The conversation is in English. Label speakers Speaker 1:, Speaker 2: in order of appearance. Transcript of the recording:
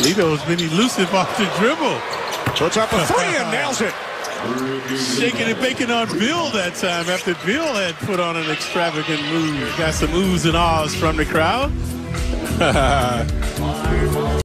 Speaker 1: Ledo's been elusive off the dribble.
Speaker 2: Puts up a three and nails it.
Speaker 1: Shaking and baking on Bill that time after Bill had put on an extravagant move. Got some oohs and ahs from the crowd.